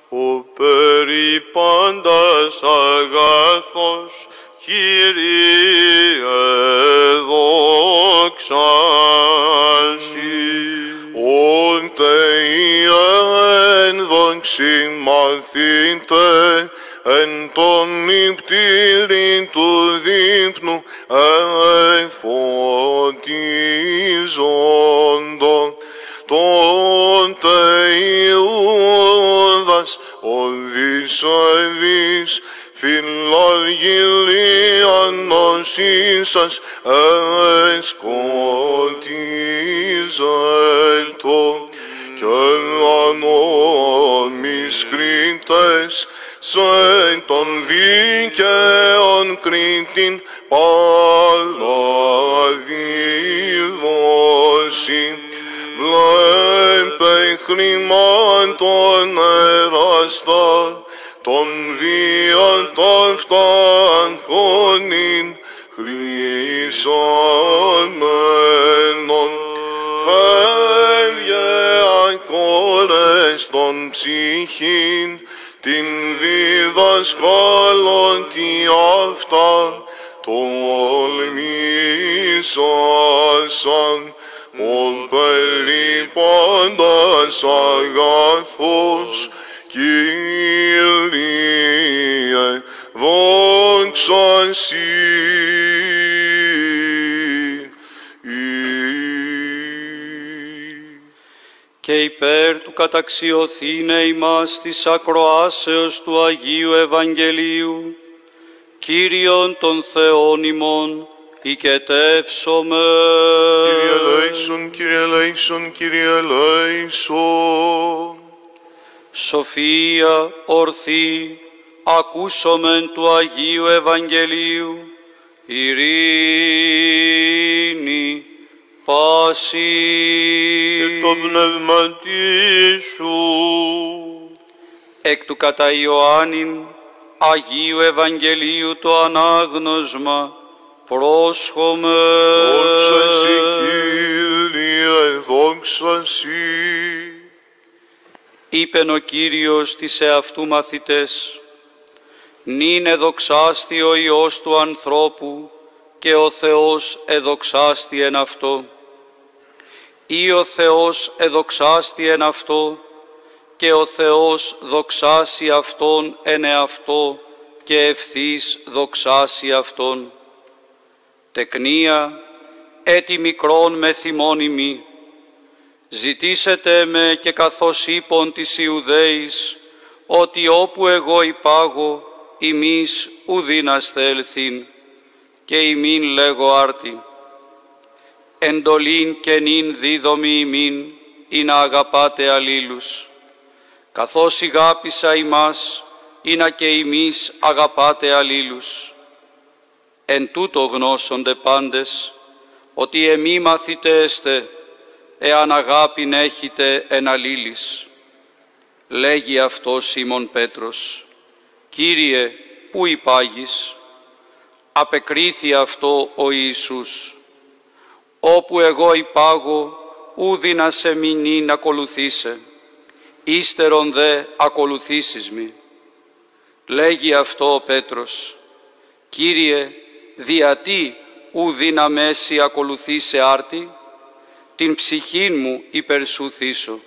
ο περί πάντας αγαθός, Κύριε δόξα Συ. Όντε εν δόξην μαθήτε, εν τον νηπτήριν του δείπνου εφωτίζοντο. Τότε Ιούδας οδυσσεύεις φιλαργυλίαν νοσήσας εσκοτίζετο, και ανόμις κρίτες σε τον δίκαιον κρίτην παραδίδωση. Βλέπε χρημάτων εραστά, τον δύο ταύταν χώνην χρυσαμένον. Φεύγε ακόρες των ψυχήν, την διδασκάλων τι αυτά τολμήσασαν. Ο περί πάντας αγαθός, Κύριε δόξα Συ. Και υπέρ του καταξιωθήνε ημάς της ακροάσεως του Αγίου Ευαγγελίου, Κύριον των Θεών ημών, οικετεύσομαι. Κύριε ελέησον, Κύριε ελέησον, Κύριε ελέησον. Σοφία ορθή, ακούσομεν του Αγίου Ευαγγελίου, ειρήνη, πάση Και το πνεύματί σου. εκ του κατά Ιωάννην Αγίου Ευαγγελίου το ανάγνωσμα πρόσχομαι. Δόξα Συ, Κύριε, δόξα Συ. Είπεν ο Κύριος της εαυτού μαθητές, νυν εδοξάστη ο Υιός του ανθρώπου και ο Θεός εδοξάστη εν αυτό. Ή ο Θεός εδοξάστη εν αυτό και ο Θεός δοξάσει Αυτόν εν εαυτό και ευθύς δοξάσει Αυτόν. Τεκνία, έτι μικρόν με θυμών ημί, ζητήσετε με και καθώς είπον της Ιουδαίης, ότι όπου εγώ υπάγω, ημείς ουδίναστε ελθύν, και ημίν λέγω άρτη. Εντολήν και νυν δίδομη ημίν, ή να αγαπάτε αλλήλους. Καθώς ηγάπησα ημάς, ή να και ημείς αγαπάτε αλλήλους. Εν τούτο γνώσονται πάντες, ότι εμεί μαθητέστε, εάν αγάπην έχετε εν αλλήλης. Λέγει αυτός Σίμων Πέτρος, «Κύριε, πού υπάγεις?» Απεκρίθη αυτό ο Ιησούς, «Όπου εγώ υπάγω, ούδινα σε μηνύν ακολουθήσε, ύστερον δε ακολουθήσεις μη». Λέγει αυτό ο Πέτρος, «Κύριε, διατί ούδινα μέση ακολουθήσε άρτη, την ψυχήν μου υπερσουθήσω».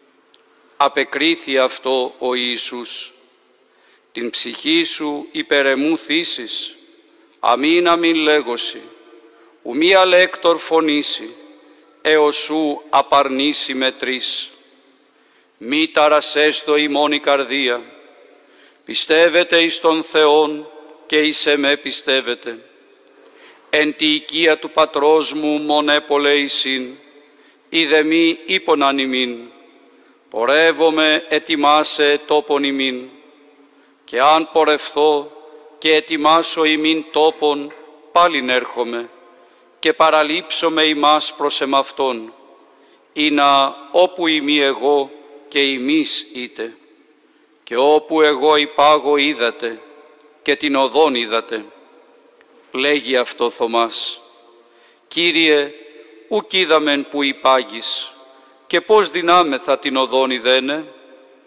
Απεκρίθη αυτό ο Ιησούς, «Την ψυχή σου υπερεμού θύσεις, αμήν αμήν λέγωση, ουμή αλέκτορ φωνήσει, έως σου απαρνήσει με τρεις. Μη ταρασέστο ημών η καρδία, πιστεύετε εις τον Θεόν και εις εμέ πιστεύετε. Εν τη οικία του πατρός μου μονέπολε εισήν, είδε μη ύποναν ημίν, πορεύομαι ετοιμάσε τόπον ημίν, και αν πορευθώ και ετοιμάσω ημίν τόπον, πάλιν έρχομαι, και παραλείψομαι ημάς προς εμαυτόν, ή να όπου ημί εγώ και ημείς είτε, και όπου εγώ υπάγω είδατε, και την οδόν είδατε». Λέγει αυτό Θωμάς, «Κύριε, ουκ είδαμεν που υπάγεις, και πώς δυνάμεθα την οδόν ειδένε?»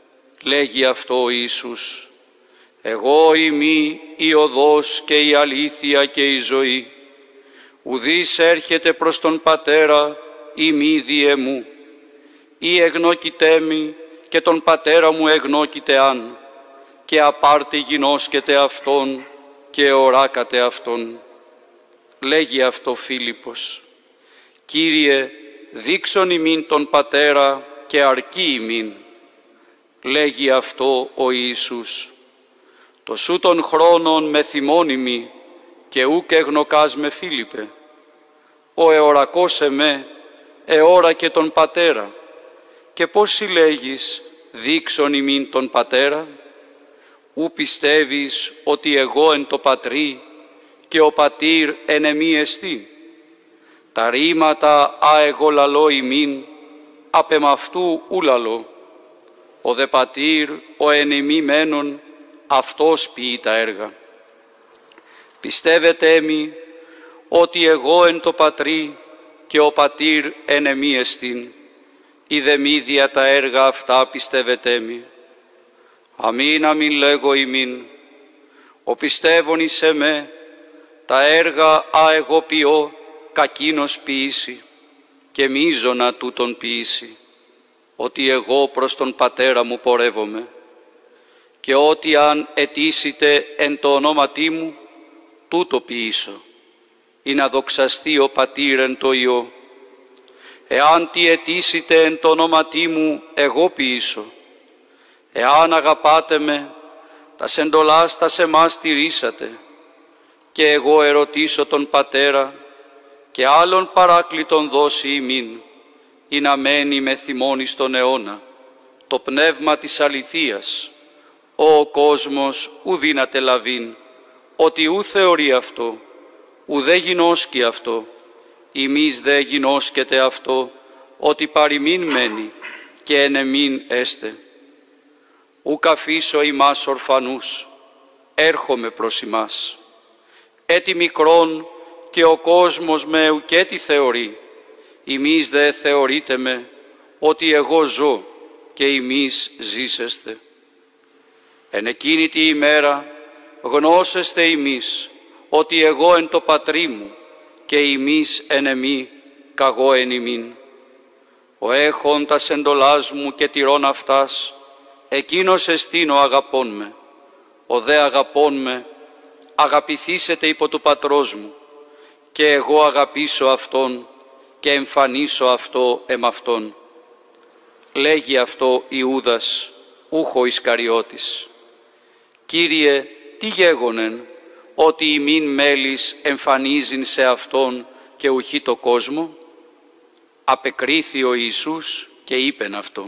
Λέγει αυτό ο Ιησούς: «Εγώ είμαι η οδός και η αλήθεια και η ζωή. Ουδής έρχεται προς τον Πατέρα ή μη διε μου. Ή εγνώκητέ μη και τον Πατέρα μου εγνώκητε αν, και απάρτε γινώσκετε Αυτόν και οράκατε Αυτόν». Λέγει αυτό Φίλιππος: «Κύριε, δείξον ημίν τον Πατέρα και αρκεί ημίν». Λέγει αυτό ο Ιησούς: «Το σου των χρόνων με θυμώνυμι και ούκ εγνωκάς με Φίλιππε. Ο εορακός εμέ, εώρα και τον Πατέρα. Και πώς συλλέγεις δείξον ημίν τον Πατέρα? Ου πιστεύεις ότι εγώ εν το Πατρί και ο Πατήρ εν εμεί εστί? Τα ρήματα α εγώ λαλώ ημίν, απ' εμαυτού ου λαλώ. Ο δε Πατήρ ο εν εμεί μένον, αυτός ποιεί τα έργα. Πιστεύετε εμεί ότι εγώ εν το Πατρί και ο Πατήρ εν εμεί εστίν, ή δε μη δια τα έργα αυτά πιστεύετε εμεί. Αμήν αμήν λέγω ημίν, ο πιστεύων εις εμέ, τα έργα α εγώ ποιώ, κακίνος ποιήσει, και μείζωνα τούτον ποιήσει, ότι εγώ προς τον Πατέρα μου πορεύομαι, και ότι αν αιτήσετε εν το ονόματί μου, τούτο ποιήσω, ή να δοξαστεί ο Πατήρ εν το Υιό. Εάν τι αιτήσετε εν το ονόματί μου, εγώ ποιήσω. Εάν αγαπάτε με, τας εντολάς τας εμάς τηρήσατε, και εγώ ερωτήσω τον Πατέρα, και άλλον παράκλητον δώσει ημίν, ή να μένει με θυμόν εις τον αιώνα, το πνεύμα της αληθείας. Ο κόσμος ου δύναται λαβήν, ότι ου θεωρεί αυτό, ουδέ γινώσκει αυτό, ημείς δε γινώσκεται αυτό, ότι παροιμήν μένει και εν εμήν έστε. Ουκ αφήσω ημάς ορφανούς, έρχομαι προς ημάς. Έτι μικρόν και ο κόσμος με ουκέτι θεωρεί, ημείς δε θεωρείτε με, ότι εγώ ζω και ημείς ζήσεστε. Εν εκείνη τη ημέρα γνώσεστε ημείς, ότι εγώ εν το Πατρί μου και ημείς εν εμεί, καγώ εν ημίν. Ο έχων τας εντολάς μου και τηρών αυτάς, εκείνος εστίν ο αγαπών με. Ο δε αγαπών με, αγαπηθήσετε υπό του Πατρός μου, και εγώ αγαπήσω Αυτόν και εμφανίσω αυτό εμαυτόν. Λέγει αυτό Ιούδας, ούχο Ισκαριώτης: «Κύριε, τι γέγονεν, ότι ημίν μέλης εμφανίζειν σε Αυτόν και ουχή το κόσμο?» Απεκρίθη ο Ιησούς και είπεν αυτό: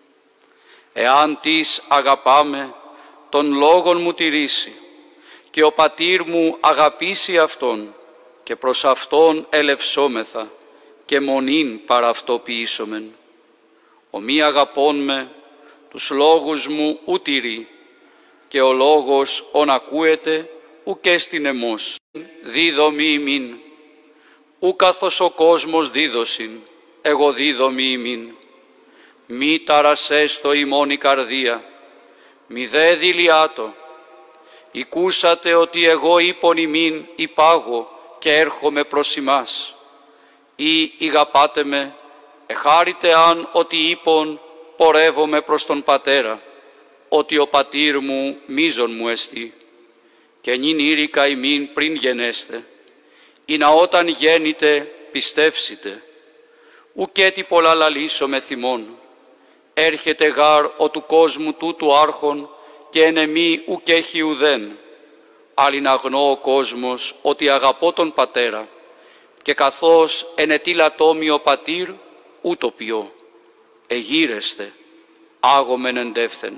«Εάν τις αγαπάμε, τον λόγον μου τηρήσει, και ο Πατήρ μου αγαπήσει Αυτόν, και προς Αυτόν ελευσόμεθα, και μονήν παρά αυτό ποιήσομεν. Ο μη αγαπών με, τους λόγους μου ου τηρεί, και ο λόγος ον ακούεται ουκ έστιν εμός. Δίδομη ημίν, ου καθώς ο κόσμος δίδωσιν, εγώ δίδομη ημίν. Μη ταρασέστο ημών η καρδία, μη δε δηλιάτο. Οικούσατε ότι εγώ είπον ημίν υπάγω και έρχομαι προς ημάς. Ή ηγαπάτε με, εχάρητε αν ότι είπον πορεύομαι προς τον Πατέρα, ότι ο Πατήρ μου μείζον μου εστί. Και νυν ήρικα ημίν πριν γενέστε, ή να όταν γέννητε πιστεύσετε. Ουκέτι πολλά λαλήσω με θυμών. Έρχεται γάρ ο του κόσμου τούτου άρχον, και εν εμεί ουκ έχει ουδέν. Άλλην αγνώ ο κόσμος ότι αγαπώ τον Πατέρα, και καθώς ενετήλατό μη ο Πατήρ, ούτω ποιώ. Εγείρεστε, άγομεν εντεύθεν.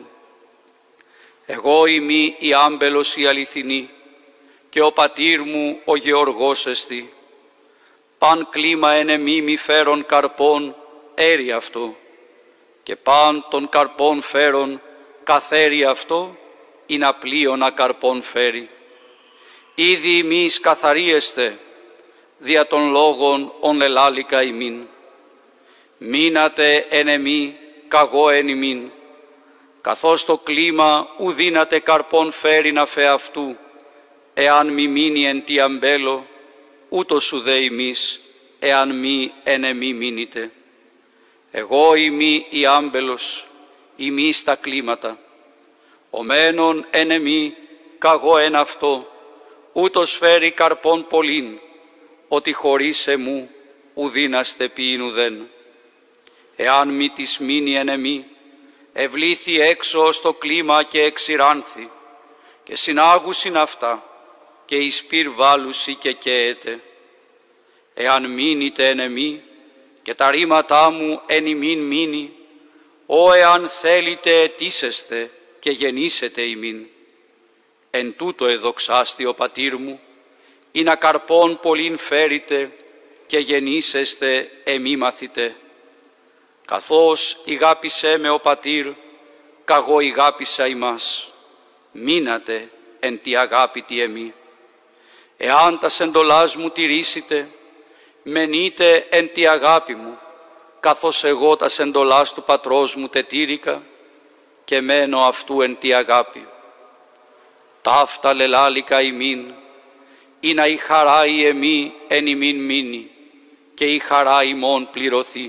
Εγώ είμαι η άμπελος η αληθινή, και ο Πατήρ μου ο Γεωργός εστι. Παν κλίμα εν εμεί μη φέρον καρπών, έρει αυτό, και παν των καρπών φέρον, καθέρει αυτό, ή να πλείονα καρπών φέρει. Ήδη εμείς καθαρίεστε, δια των λόγων ον ελάλικα ημίν. Μείνατε εν εμεί, καγώ εν ημίν. καθώς το κλίμα ου δύναται καρπών φέρει αφ' αυτού, εάν μη μείνει εν τι αμπέλο, ούτως ουδέ ημείς, εάν μη εν εμεί μείνετε. Εγώ ημί η άμπελος, ημείς τα κλίματα. Ο μένων εν εμεί, καγώ εν αυτό, ούτως φέρει καρπών πολλήν, ότι χωρίς εμού ουδύναστε ποιήν ουδέν. Εάν μη της μείνει εν εμεί, ευλήθη έξω στο κλίμα και εξηράνθη, και συνάγουσιν αυτά, και εις πυρ βάλουσι και καίεται. Εάν μείνετε εν εμεί, και τα ρήματά μου εν ημίν μείνει, εάν θέλετε αιτήσεστε και γεννήσετε ημίν. Εν τούτο εδοξάστη ο πατήρ μου, ή να καρπών πολλήν φέρετε και γεννήσεστε εμεί μαθητέ. Καθώς ηγάπησέ με ο πατήρ, καγώ ηγάπησα ημάς, μείνατε εν τη αγάπη τη εμεί. Εάν τα εντολάς μου τηρήσετε, μενείτε εν τη αγάπη μου, καθώς εγώ τα εντολάς του πατρός μου τετήρηκα και μένω αυτού εν τη αγάπη. Ταύτα λελάλικα ημίν, ή να η χαρά η εμεί εν ημίν μείνει και η χαρά ημών πληρωθεί.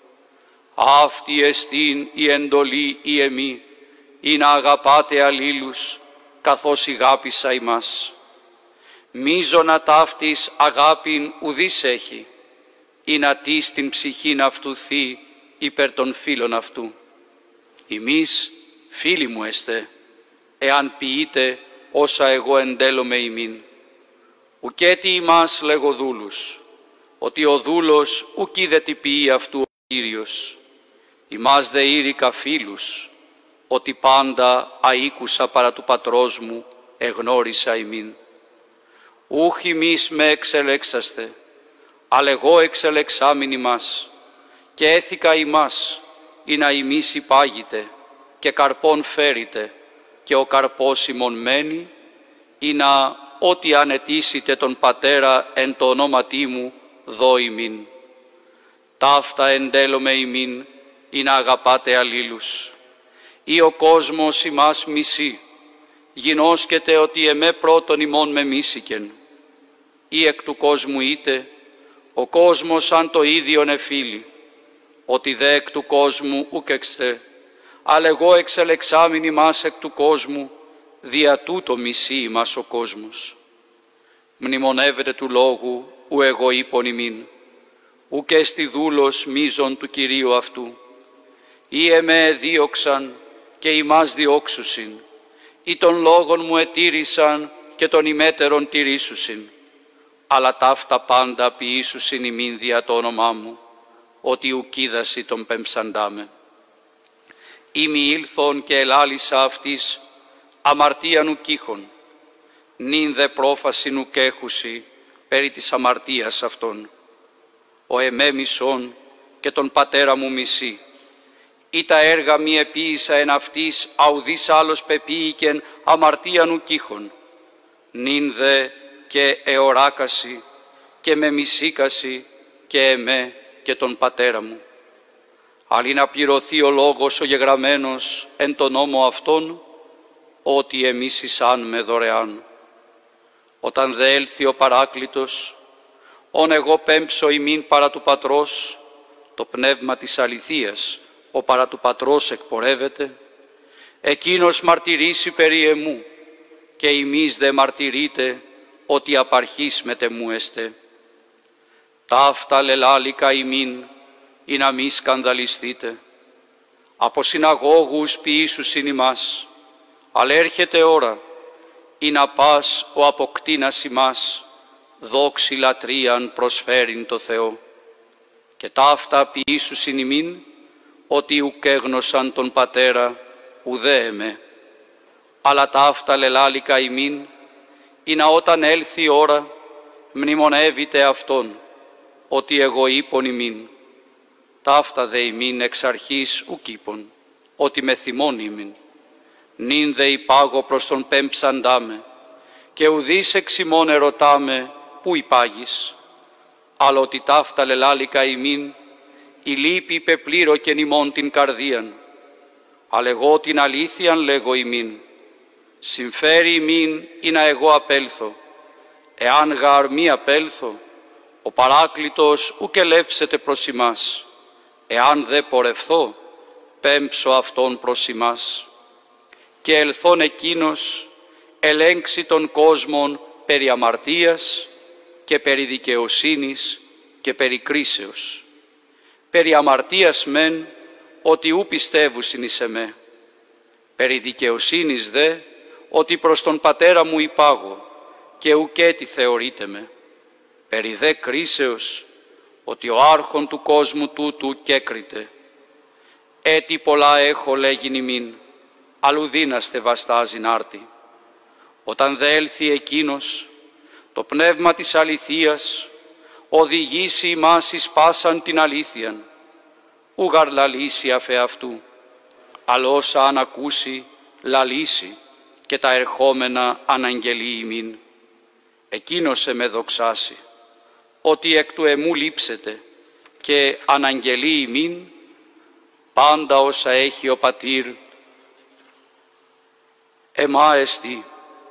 Αυτή εστίν η εντολή η εμεί, ή να αγαπάτε αλλήλους, καθώς ηγάπησα ημάς. Μίζωνα ταύτης αγάπην ουδής έχει, ή να τις την ψυχήν αυτουθεί υπέρ των φίλων αυτού. Ημείς φίλοι μου εστέ, εάν ποιείτε όσα εγώ εντέλομαι ημίν. Ουκέτι ημάς λέγω δούλους, ότι ο δούλος ουκ είδε τι ποιεί αυτού ο Κύριος. Ημάς δε ήρικα φίλους, ότι πάντα αήκουσα παρά του πατρός μου εγνώρισα ημίν. Ούχ ημείς με εξελέξαστε, αλλά εγώ εξελεξάμην ημάς, και έθηκα ημάς, ή να ημείς υπάγετε, και καρπών φέρετε, και ο καρπός ημών μένει, ή να ό,τι ανετήσετε τον Πατέρα εν το ονόματί μου, δώ ημίν. Ταύτα εντέλομαι ημίν, ή να αγαπάτε αλλήλους. Ή ο κόσμος ημάς μισεί, γινώσκεται ότι εμέ πρώτον ημών με μίσηκεν. Ή εκ του κόσμου είτε, ο κόσμος αν το ίδιον εφίλει, ότι δε εκ του κόσμου ουκ εξθε, αλλά εγώ εξελεξάμην ημάς εκ του κόσμου, δια τούτο μισεί ημάς ο κόσμος. Μνημονεύεται του λόγου, ου εγώ είπον ημίν, ουκ έστι δούλος μίζων του Κυρίου αυτού. Ή εμέ δίωξαν και ημάς διώξουσιν, ή των λόγων μου ετήρησαν και των ημέτερων τηρήσουσιν, αλλά ταύτα πάντα ποιήσουσιν ημίν δια το όνομά μου, ότι ουκίδαση τον πεμψαντάμε. Ήμι ήλθον και ελάλησα αυτής, αμαρτίαν ουκήχων, νυν δε πρόφασιν ουκ έχουσι περί της αμαρτίας αυτών. Ο εμέ μισών και τον πατέρα μου μισεί, ή τα έργα μη επίησα εν αυτής, αουδής άλλος πεποίηκεν αμαρτίαν ουκήχων, νυν δε και εωράκαση και με μισήκαση και εμέ και τον πατέρα μου. Αλλή να πληρωθεί ο λόγος ο γεγραμμένος εν τον νόμο αυτόν, ότι εμείς εισάν με δωρεάν. Όταν δε έλθει ο Παράκλητος, ον εγώ πέμψω ημίν παρά του Πατρός, το πνεύμα της αληθείας, ο παρά του Πατρός εκπορεύεται, εκείνος μαρτυρήσει περί εμού, και ημείς δε μαρτυρείτε, ότι απαρχής μετεμού εστε. Ταύτα λελάλικα ημίν, ή να μη σκανδαλιστείτε. Από συναγώγους ποιήσουσιν ημάς, αλλά έρχεται ώρα, ή να πας ο αποκτήνας ημάς, δόξη λατρείαν προσφέρειν το Θεό. Και ταύτα ποιήσουσιν ημίν, ότι ουκ έγνωσαν τον Πατέρα, ουδέ εμέ. Αλλά ταύτα λελάλικα ημίν, ή να όταν έλθει η ώρα, μνημονεύετε Αυτόν, ότι εγώ είπον ημίν. Ταύτα δε ημίν εξ αρχής ουκ είπον, ότι με θυμών ημίν. Νυν δε υπάγω προς τον πέμψαντάμε, και ουδείς εξ ημών ερωτάμε, πού υπάγεις. Αλλά ότι ταύτα λελάλικα ημίν, η λύπη πεπλήρωκεν ημών την καρδίαν. αλλά εγώ την αλήθειαν λέγω ημίν. Συμφέρει ημίν ή να εγώ απέλθω. Εάν γαρ μη απέλθω, ο Παράκλητος ουκ ελεύσεται προς ημάς. Εάν δε πορευθώ, πέμψω αυτόν προς ημάς. Και ελθόν εκείνος, ελέγξει τον κόσμον περί αμαρτίας και περί δικαιοσύνης και περί κρίσεως. Περί αμαρτίας μεν, ότι ου πιστεύουσιν εις εμέ. Περί δικαιοσύνης δε, ότι προς τον Πατέρα μου υπάγω και ουκέτι θεωρείται με. Περί δε κρίσεως, ότι ο άρχον του κόσμου τούτου κέκριται. Έτι πολλά έχω λέγειν ημίν, αλλού δύναστε βαστάζειν άρτη. Όταν δε έλθει εκείνος, το πνεύμα της αληθείας, οδηγήσει ημάς εις πάσαν την αλήθειαν, ου γαρ λαλήσει αφ' εαυτού, αλλά όσα αν ακούσει, λαλήσει και τα ερχόμενα αναγγελεί ημίν. Εκείνος με δοξάσει, ότι εκ του εμού λείψετε και αναγγελεί ημίν πάντα όσα έχει ο Πατήρ εμά εστι.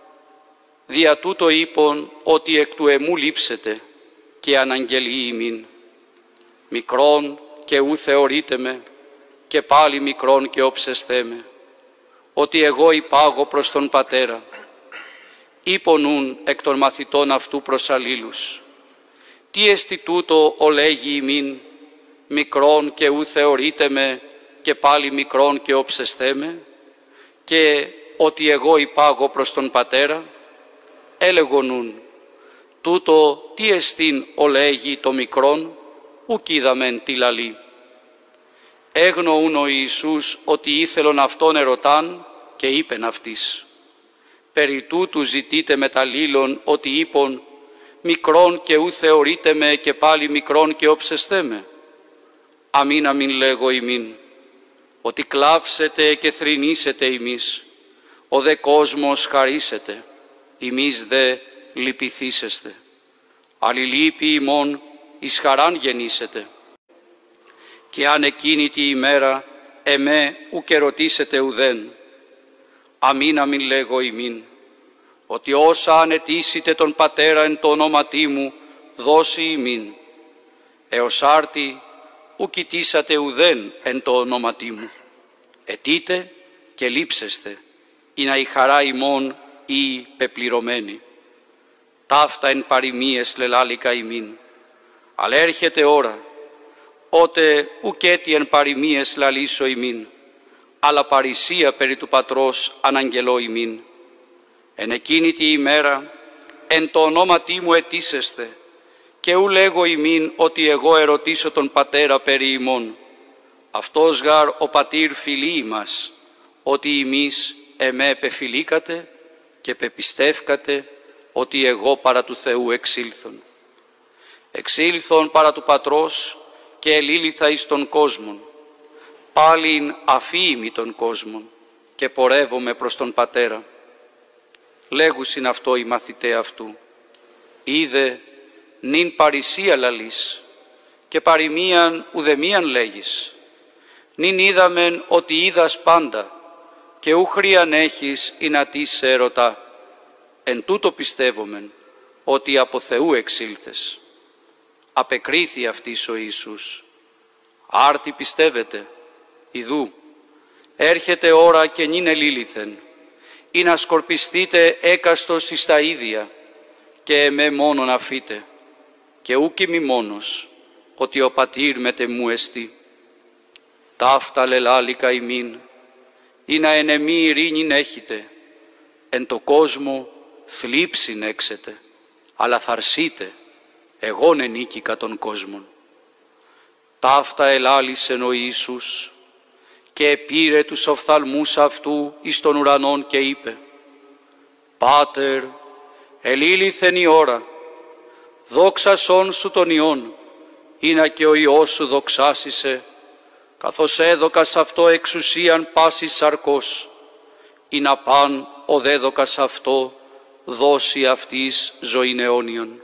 Δια τούτο είπον ότι εκ του εμού λείψετε και αναγγελεί ημίν. Μικρόν και ου θεωρείτε με και πάλι μικρόν και όψεσθέ με, ότι εγώ υπάγω προς τον Πατέρα. Είπον ούν εκ των μαθητών αυτού προς αλλήλους. Τι εστι τούτο ο λέγει ημίν, μικρόν και ου θεωρείτε με και πάλι μικρόν και όψεσθέ με, και ότι εγώ υπάγω προς τον Πατέρα. Έλεγον ούν, τούτο τι εστίν ο λέγει το μικρόν, ουκ είδαμεν τι λαλεί. Έγνοουν ο Ιησούς ότι ήθελον αυτόν ερωτάν και είπεν αυτής. Περί τούτου ζητείτε με τα λήλων ότι είπον, μικρόν και ου θεωρείτε με και πάλι μικρόν και όψεσθέ με. Αμήν αμήν λέγω ημίν, ότι κλάψετε και θρηνήσετε ημείς, ο δε κόσμος χαρίσετε, ημείς δε λυπηθήσεστε. Αλληλείπει ημών εις χαράν γεννήσετε. Και αν εκείνη τη ημέρα εμέ ουκ ερωτήσετε ουδέν, αμήν αμήν λέγω ημίν, ότι όσα ανετήσετε τον Πατέρα εν το ονόματί μου, δώσει ημίν. Έως άρτη ουκ ητήσατε ουδέν εν το ονόματί μου. Αιτείτε και λείψεστε, ή να η χαρά ημών ή πεπληρωμένη. Ταύτα εν παροιμίες λελάλικα ημίν. Αλλά έρχεται ώρα, ότε ουκέτι εν παροιμίες λαλήσω ημίν, αλλά παρησία περί του Πατρός αναγγελώ ημίν. Εν εκείνη τη ημέρα, εν το ονόματί μου αιτήσεστε, και ου λέγω ημίν ότι εγώ ερωτήσω τον Πατέρα περί ημών. Αυτός γαρ ο Πατήρ φιλεί ημάς, ότι ημείς εμέ πεφιλήκατε και πεπιστεύκατε ότι εγώ παρά του Θεού εξήλθον. Εξήλθον παρά του Πατρός και ελήλυθα εις τον κόσμον. Πάλιν αφήιμη τον κόσμον και πορεύομαι προς τον Πατέρα. Λέγουσιν αυτό οι μαθητέ αυτού. Είδε νυν παρησία λαλείς και παροιμίαν ουδεμίαν λέγεις. Νυν είδαμεν ότι είδας πάντα και ου χρίαν έχεις ή να τι σε ερωτά. Εν τούτο πιστεύομεν ότι από Θεού εξήλθες. Απεκρίθη αυτής ο Ιησούς. Άρτη πιστεύετε, ιδού, έρχεται ώρα και νυν ελήλυθεν, ή να σκορπιστείτε έκαστος εις τα ίδια, και εμέ μόνον αφείτε, και ούκ ημί μόνος, ότι ο Πατήρ μετε μου εστί. Ταύτα λελάλικα ημίν, ή να εν εμεί ειρήνην έχετε, εν το κόσμο θλίψην έξετε, αλλά θαρσείτε, εγὼν ενίκηκα των κόσμων. Ταύτα ελάλησεν ο Ιησούς και επήρε τους οφθαλμούς αυτού εις των ουρανών και είπε, «Πάτερ, ελήλυθεν η ώρα, δόξασόν σου τον Υιόν, ήνα και ο Υιός σου δοξάσισε, καθώς έδωκας αυτό εξουσίαν πάσης σαρκός, ήνα παν ο δέδωκας αυτό δώσει αυτής ζωήν αιώνιον.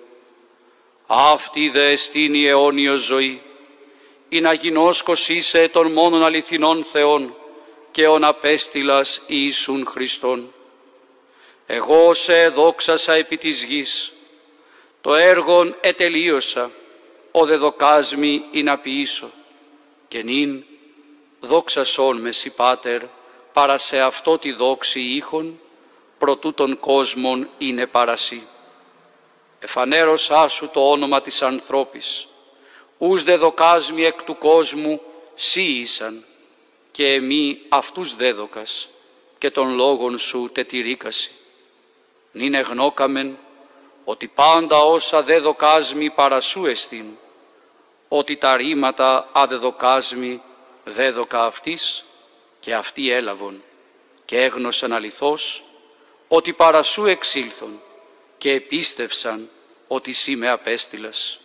Αυτή δε εστίν η αιώνιος ζωή, ή να γινώσκος είσαι των μόνον αληθινών Θεών και ον απέστειλας Ιησούν Χριστόν. Εγώ σε εδόξασα επί της γης, το έργον ετελείωσα, ο δε δοκάσμη ή να ποιήσω, και νυν δόξασόν με σοι Πάτερ, παρά σε αυτό τη δόξη ήχον, προτού των κόσμων είναι παρασύ. Εφανέρωσά σου το όνομα της ανθρώπης, ους δε δοκάσμη εκ του κόσμου σύ ήσαν, και εμεί αυτούς δέδοκας, και των λόγων σου τετηρίκαση. Νυν εγνώκαμεν, ότι πάντα όσα δε δοκάσμη παρά σου εστίν, ότι τα ρήματα αδεδοκάσμη δέδοκα αυτής, και αυτοί έλαβον, και έγνωσαν αληθώς, ότι παρά σου εξήλθον, και επίστευσαν ότι σύ με απέστειλας.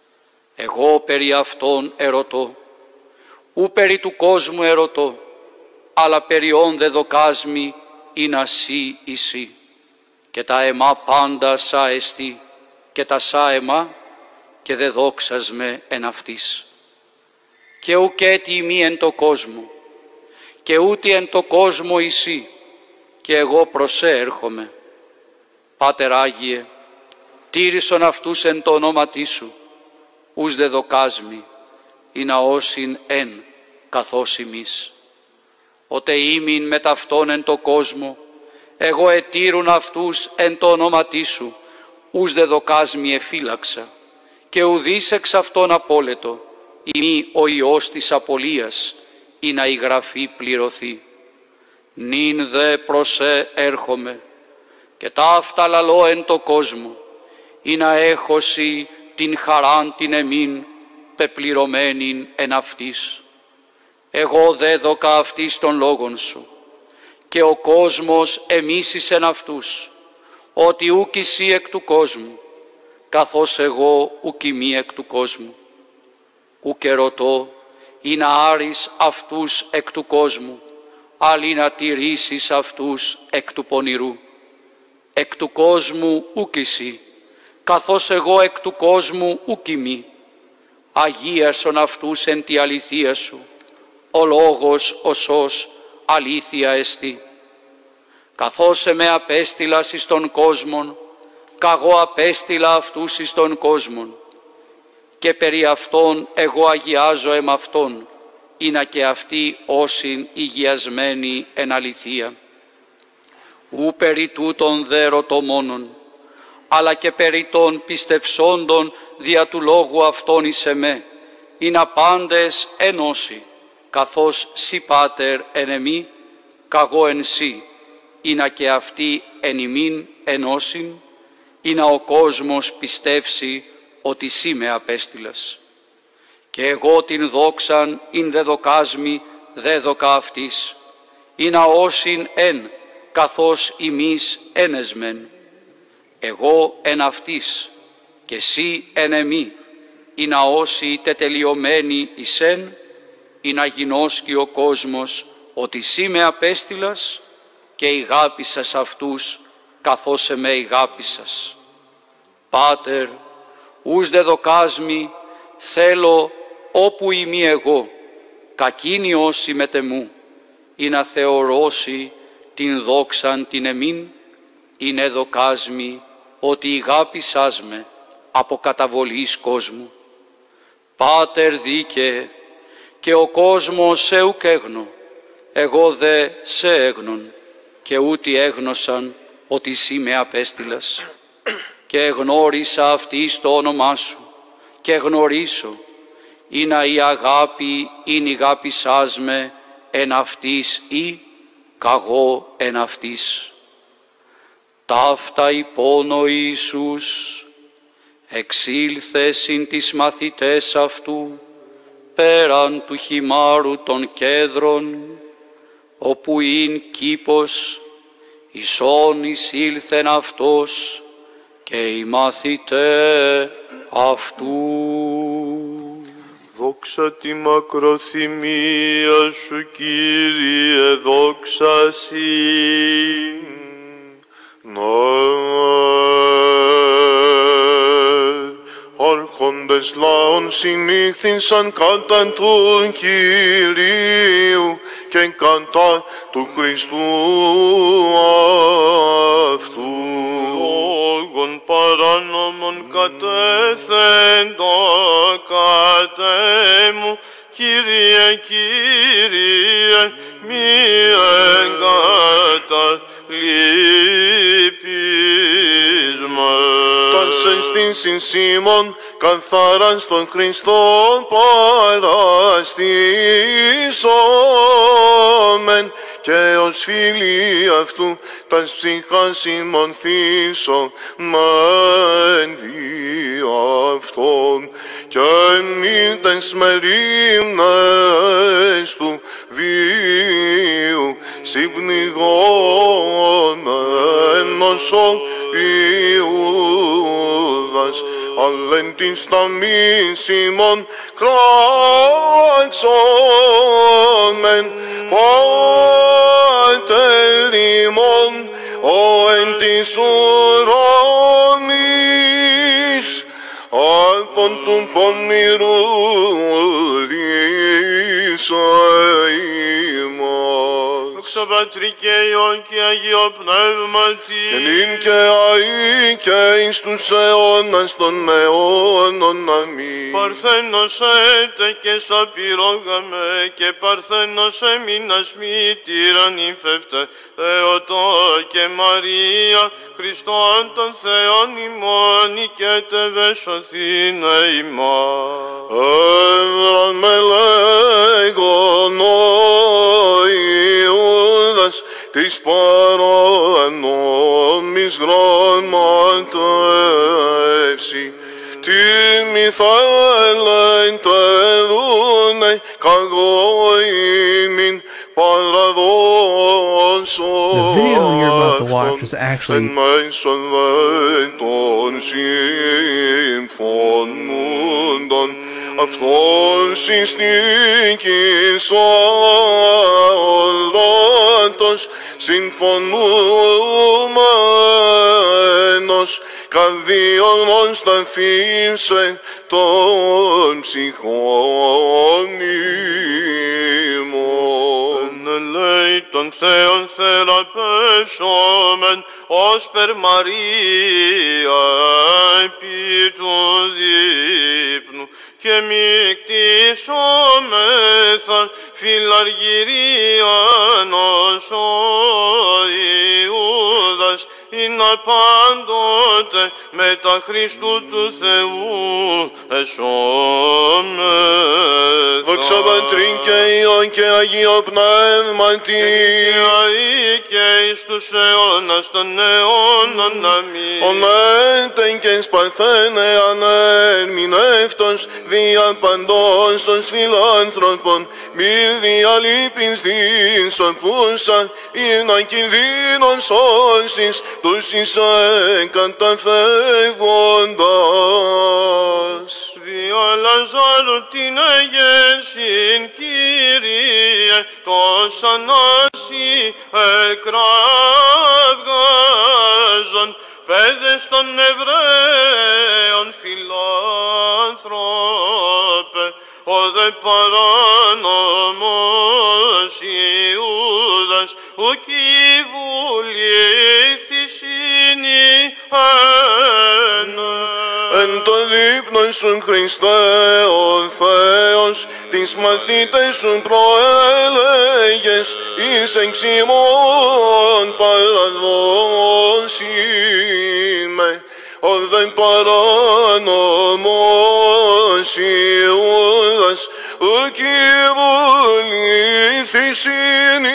Εγώ περί αυτών ερωτώ, ου περί του κόσμου ερωτώ, αλλά περί όν δε δοκάσμη είναι ασύ εσύ, και τα εμά πάντα σα εστί, και τα σα εμά, και δε δόξασμε εν αυτής. Και ουκέτι ημί εν το κόσμο, και ούτε εν το κόσμο εσύ, και εγώ προσέ έρχομαι. Πάτερ Άγιε, τήρησον αυτούς εν το ονόματί σου, ους δε δοκάσμη, ή να όσην εν καθώς ημείς. Οτε ήμην με ταυτόν εν το κόσμο, εγώ ετήρουν αυτούς εν το ονόματί σου, ους δε δοκάσμη εφύλαξα, και ουδείς εξ αυτόν απόλετο, ημί ο Υιός της απολίας, ή να η γραφή πληρωθεί. Νυν δε προσέ έρχομαι, και ταύτα λαλώ εν το κόσμο, ή να έχωσι την χαράν την εμήν, πεπληρωμένην εν αυτής. Εγώ δέδοκα αυτής των λόγων σου, και ο κόσμος εμίσησεν αυτούς, ότι ούκ εσύ εκ του κόσμου, καθώς εγώ ούκ ημί εκ του κόσμου. Ούκ ερωτώ, ή να άρεις αυτούς εκ του κόσμου, αλλή να τηρήσεις αυτούς εκ του πονηρού. Εκ του κόσμου ούκ εσύ, καθώς εγώ εκ του κόσμου ούκ ημί. Αγίασον αυτούς εν τη αληθεία σου, ο λόγος οσός αλήθεια εστί. Καθώς με απέστειλας εις τον κόσμον, καγώ απέστειλα αυτούς εις τον κόσμον, και περί αυτών εγώ αγιάζω εμ' αυτόν, ήνα και αυτοί όσην υγιασμένοι εν αληθεία. Ου περί τούτων δε ρωτώ μόνον, αλλά και περί των πιστευσόντων δια του λόγου αυτών εις εμέ, ήνα πάντες ενώσει, καθώς σοι Πάτερ εν εμεί, καγώ εν σοι, ήνα και αυτοί εν ημίν ενώσιν, ήνα ο κόσμος πιστεύσει ότι σύ με απέστειλας. Και εγώ την δόξαν ειν δε δοκάσμη δέδοκα αυτής, ήνα όσην εν, καθώς ημείς ένεσμεν. Εγώ εν αυτής, και σύ εν εμεί, ήνα όσοι τετελειωμένοι εις εν, ήνα γινώσκει ο κόσμος ότι σύ με απέστειλας, και ηγάπησας αυτούς καθώς εμέ ηγάπησας. Πάτερ, ους δε δοκάσμη, θέλω όπου ημί εγώ, κακίνη όσοι μετεμού, ή να θεωρώσει την δόξαν την εμήν, είναι δοκάσμη ότι ηγάπησάς με από καταβολής κόσμου. Πάτερ δίκαιε, και ο κόσμος σε ουκ έγνω, εγώ δε σε έγνων, και ούτι έγνωσαν ότι σύ με απέστειλας. Και εγνώρισα αυτής το όνομά σου, και γνωρίσω, ήνα η αγάπη ειν ηγάπησάς με εν αυτής ή καγώ εν αυτής. Ταύτα υπόν ο Ιησούς εξήλθε συν τις μαθητές αυτού πέραν του χυμάρου των κέδρων, όπου ειν κήπος, ισόν εισήλθεν αυτός και οι μαθητέ αυτού. Δόξα τη μακροθυμία σου, Κύριε, δόξα σοι. Άρχοντες λαών συνήχθησαν κατά του Κυρίου και κατά του Χριστού αυτού. Λόγων παράνομων κατέθεντο κατέ μου, Κύριε, Κύριε, μη εγκαταλείπεις με. Τας εστίν Σίμων καθαράς τον Χριστό παραστήσομεν, και ως φίλοι αυτού τας ψυχάς ημών θύσομεν δι' αυτόν, και μη τες μερίμνες του βίου συμπνιγόμενος ο Ιούδας, αλλεν της ταμής ημών κράξομεν, Πάτερ ημών, ο εν της ουρανής, από του πονηρού δίσα ημάς. Δόξα Πατρί και Υιό και Αγίο Πνεύματι, Και νυν και αεί και εις τους αιώνας των αιώνων. Αμήν. Παρθένος έτε και σαπυρόγαμε, και παρθένος εμείνας μη τυραννήφευτε, Θεοτό και Μαρία, Χριστόν των Θεών ημών, νικέτε βεσοθήνε ημάς. Έβραν με λέγον ο Ιούδας της παρανόμης γραμματεύση, τι μη θέλετε δούνε καγώ ημίν παραδώσω The video you're about to watch was actually εν μέσον δε των συμφωνούντων αυτόν συστήκης ολότος συμφωνούμενος καδίων σταθήσε των ψυχών ημών. Λέει των Θεών θεραπεύσομεν, ως περ Μαρία επί του δείπνου, και μη κτίσομεθα φιλαργυρίαν ως ο Ιούδας, είναι πάντοτε μετά Χριστού του Θεού εσώμεθα. Δόξα Πατρί και Υιό και Αγίο Πνεύματι, και εις τους αιώνας των αιώνων. Αμήν. Ονέτεν και σπαρθένε ανερμηνεύτος δια παντός ως φιλάνθρωπων, μη διαλείπεις δίσοπούσα, είναι κινδύνων σώσεις τους εις καταφεύγοντας. Δια Λαζάρου την αγέσιν, Κύριε, τος ανάσι εκραυγάζον, παιδες των Εβραίων φιλάνθρωπε, ο δε παράνομος Ιούδας, ουκ η βουλήθης είναι Εν το δείπνον σου Χριστέ ο Θεός, τις μαθήτες σου προέλεγες, εις εξημών παραδώσιμε, ο δε παράνομος Ιούδας, ουκ η βουλήθης είναι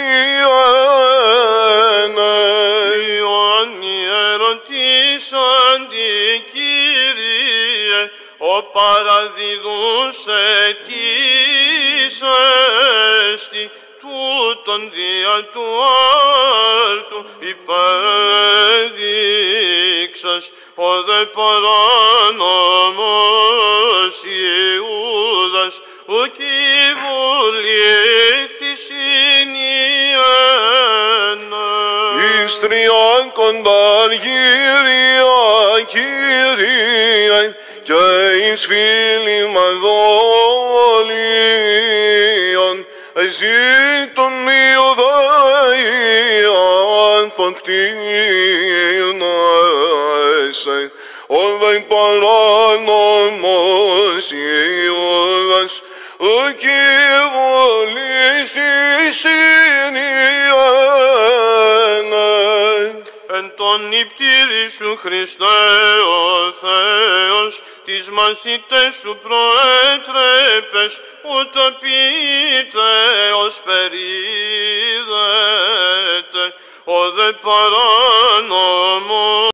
Ιωάννη ερωτήσαντι, Κύριε, ο παραδιδούσε της έστι, τούτον δια του άρτου υπέδειξας, ο δε παράνομος Ιούδας, ουκ η βουλήθης είναι εις τριάν κονταργύρια, Κύριε, και εις φίλημα δόλιον, ζήτων κτίνασαι, όδαι παράνομος Ιωδάς, ο Κύριος της Ινιάνας. Εν τον νηπτήρι σου Χριστέ ο Θεός, τις μαθητές σου προέτρεπες, ούτω πίτεως περίδετε, ο δε παράνομος